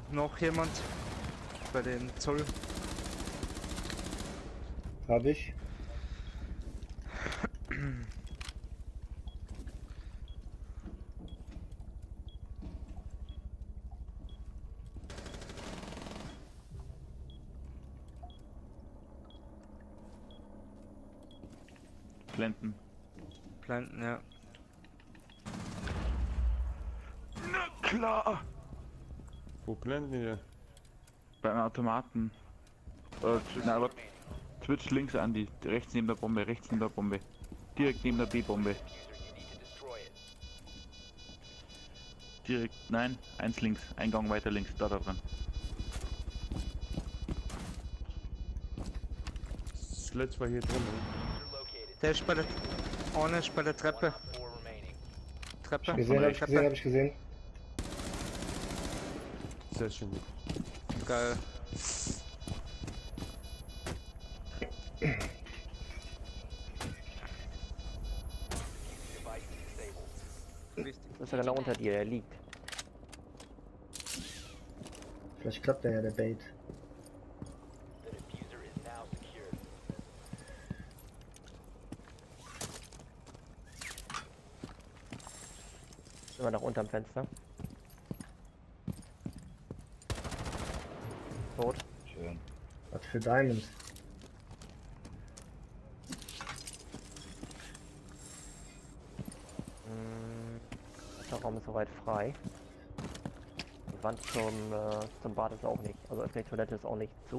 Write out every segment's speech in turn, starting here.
Noch jemand bei den Zoll. Hab ich. Blenden. Planten, ja. Na klar! Wo blenden die? Beim Automaten. Nein, aber Twitch links, Andi. Rechts neben der Bombe, rechts neben der Bombe. Direkt neben der B-Bombe. Direkt, nein, eins links. Eingang weiter links, da dran. Das letzte war hier drin. Der ist bei der... Vorne ist bei der Treppe. Treppe. Gesehen, hab ich gesehen, hab ich gesehen. Sehr schön. Geil. Das ist ja genau unter dir, der liegt. Vielleicht klappt ja der Bait. Immer noch unterm Fenster. Tot. Schön. Was für Diamonds. Der Raum ist soweit frei. Die Wand zum Bad ist auch nicht. Also öffentliche Toilette ist auch nicht zu.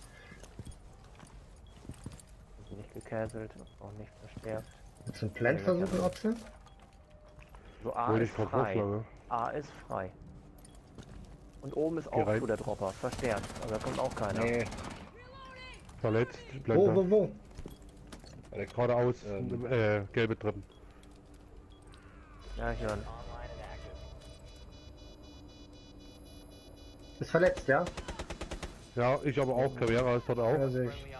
Ist nicht gecancelt, auch nicht verstärkt. Willst du einen Plant versuchen, Option? So A Wollte ist ich grad frei. vorschlagen. A ist frei. Und oben ist auch Bereit. so der Dropper, verstärkt. Also da kommt auch keiner. Nee, Verletzt, Wo, Blender. wo? Geradeaus, gelbe Treppen. Ja, hier. Ist verletzt, ja? Ja, ich aber auch. Carrera ist dort auch. Ja, sehe ich.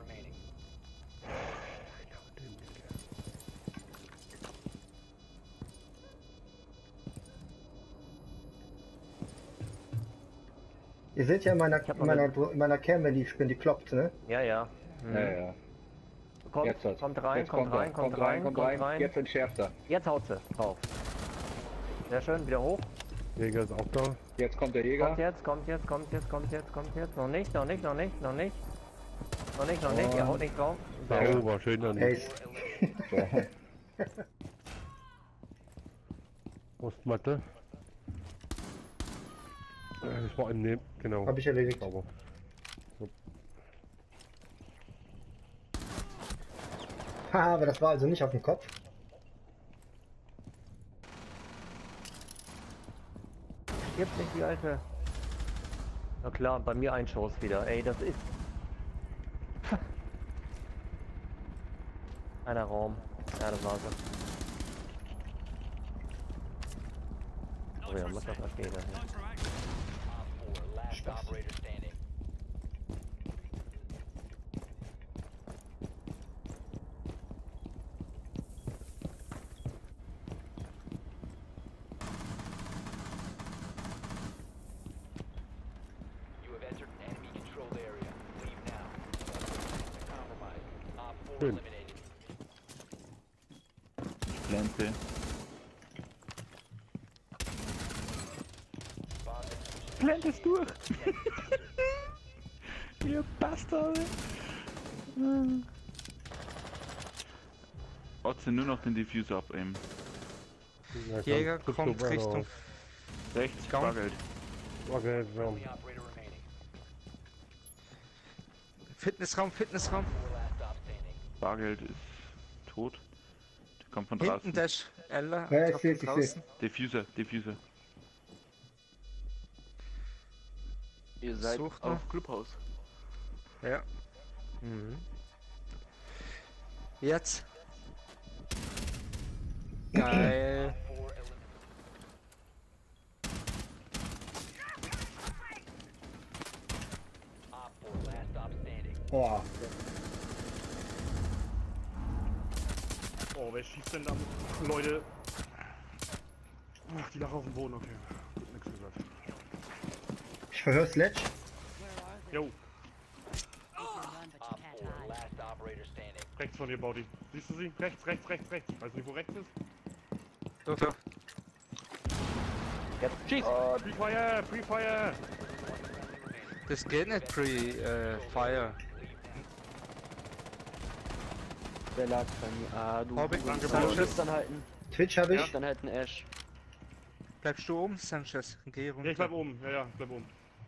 Ihr seht ja in meiner, hab in meiner Cam, wenn die kloppt, ne? Ja, ja. ja, ja. Kommt, Jetzt hat's. kommt rein, Jetzt kommt rein, kommt rein. Jetzt entschärft er. Jetzt haut sie drauf. Sehr schön, wieder hoch. Jäger ist auch da. Jetzt kommt der Jäger. Kommt jetzt, kommt jetzt, kommt jetzt, kommt jetzt, kommt jetzt. Noch nicht, noch nicht, noch nicht, noch nicht. Noch nicht, noch nicht, er haut nicht drauf. Sauber, schön dann. Ace. Ostmatte. Das war im Neben, genau. Hab ich erledigt. Sauber. So. Haha, aber das war also nicht auf dem Kopf. Gibt nicht die alte. Na klar, bei mir ein Schuss wieder. Ey, das ist. Einer Raum. Ja, das war's. Oh ja, muss das was gehen. Schön. Blende. Blend es durch! Ihr Bastard! Otze nur noch den Diffuser abaimen. Ja, Jäger komm, kommt super Richtung... raus. Rechts, Gang. Bargeld. Okay, so. Fitnessraum, Fitnessraum. Bargeld ist tot. Der kommt von Hinten draußen. Dash. Ella. Ja, ich top seh's, ich draußen. Diffuser, Diffuser. Ihr seid Sucht auf noch. Clubhaus. Ja. Mhm. Jetzt. Geil. Boah. Oh, wer schießt denn da? Leute. Ach, die lachen auf dem Boden, okay. Gut, nix gesagt. Ich verhör Sledge. Jo, Op 4, last operator standing. rechts von dir, Body. Siehst du sie? Rechts, rechts, rechts, rechts. Weißt du nicht, wo rechts ist? Doch, doch. Jetzt schieß! Free Fire! Free Fire! Das geht nicht Pre-Fire. Der lag bei mir. Ah, du. Hab ich. Danke, Sanchez, Dann halten. Twitch habe ich. Dann halten Ash. bleibst du oben, Sanchez? Geh runter. Ja, ich bleib oben. Ja, ja, ich bleib oben.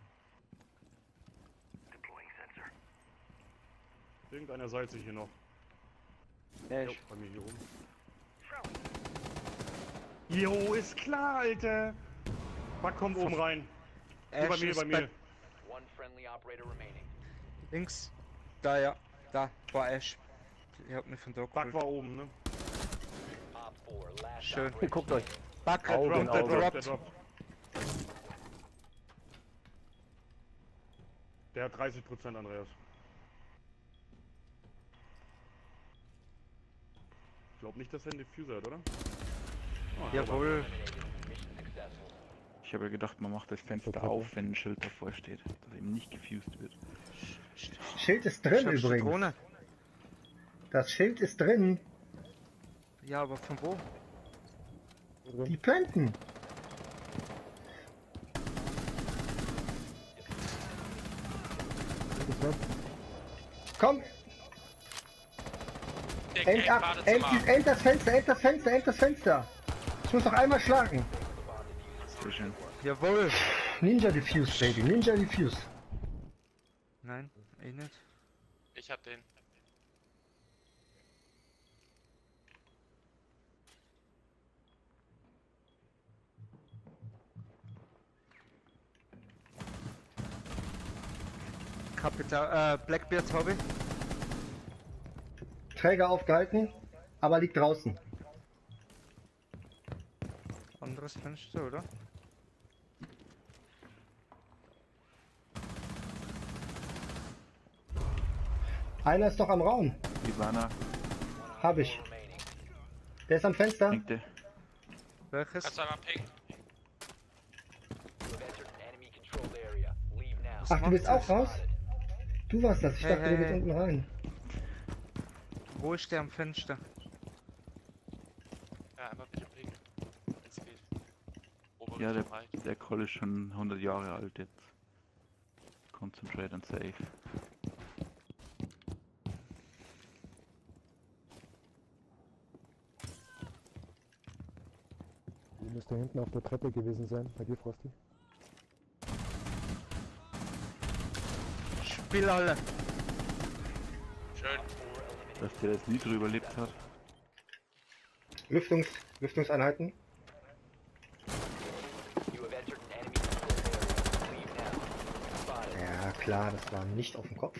Irgendeiner seilt sich hier noch. Jo, Ash. bei mir hier oben. Jo, ist klar, Alter! Back kommt oben rein. Hier bei Ash mir, ist bei mir. One friendly operator remaining. Links. Da, ja. Da, war Ash. Ihr habt mich von da Back geholt. war oben, ne? Op 4, last Schön. operator Guckt euch. Back, Augen, Der Augen. droppt, der droppt. droppt. Der hat 30%, Andreas. Ich glaube nicht, dass er einen Diffuser hat, oder? Jawohl. Mission successful. Ich habe ja gedacht, man macht das Fenster auf, wenn ein Schild davor steht, dass eben nicht gefused wird. Schild ist Ich drin hab übrigens. Zitrone. Das Schild ist drin. Ja, aber von wo? Die planten. Komm! End ab! End das Fenster! End das Fenster! End das Fenster! Ich muss noch einmal schlagen. Sehr schön. Jawohl. Ninja Diffuse, Baby. Ninja Diffuse. Nein, eh nicht. Ich hab den. Kapital, Blackbeard Hobby. Träger aufgehalten, aber liegt draußen. Anderes Fenster, oder? Einer ist doch am Raum. Ivana, Hab ich. Remaining. Der ist am Fenster. linkte. Welches? Kannst du einmal pingen? You have entered an enemy controlled area. Leave now. Ach, du bist auch raus? Du warst das. Ich Hey, dachte, hey, du bist hey. unten rein. Wo ist der am Fenster? Ja, einmal bitte pingen. Wenn's geht. Ober Ja, Richtung Right. der Call ist schon 100 Jahre alt jetzt. Concentrate and save. Die müsste hinten auf der Treppe gewesen sein, bei dir, Frosty. Spiel alle. Schön. Dass der das nie drüber überlebt hat. Lüftungseinheiten. You have entered an enemy controlled area. Leave now. Spotted. Ja, klar, das war nicht auf dem Kopf.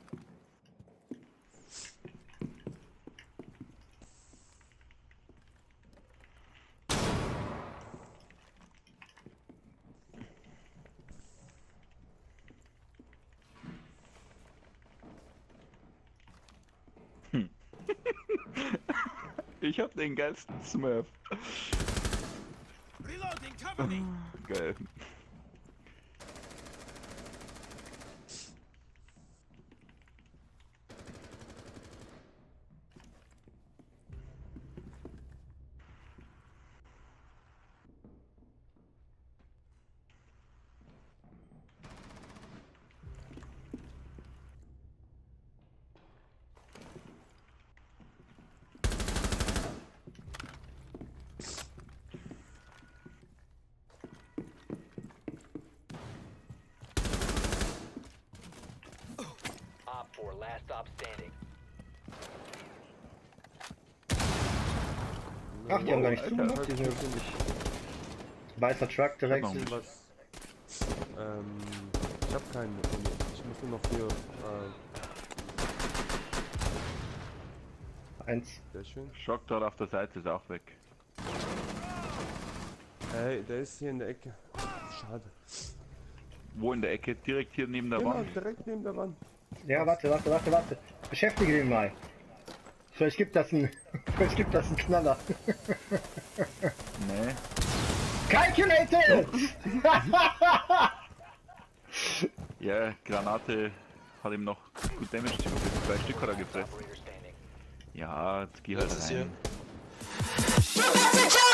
Ich hab den geilsten Smurf. Geil. Op 4, last stop standing. Ach, die haben gar nicht zugemacht. Die sind weißer Truck direkt. Warum? Was? Ich hab keinen. Ich muss nur noch hier. Eins. Sehr schön. Schock dort auf der Seite ist auch weg. Hey, der ist hier in der Ecke. Schade. Wo in der Ecke? Direkt hier neben der Genau, Wand. direkt neben der Wand. Ja, warte. Beschäftige den mal. Vielleicht gibt das einen Knaller. Nee. Calculated! Ja, Granate hat ihm noch gut Damage zugefügt. 2 Stück hat er gepresst. Operator standing. Ja, jetzt geh halt Das ist hier. rein.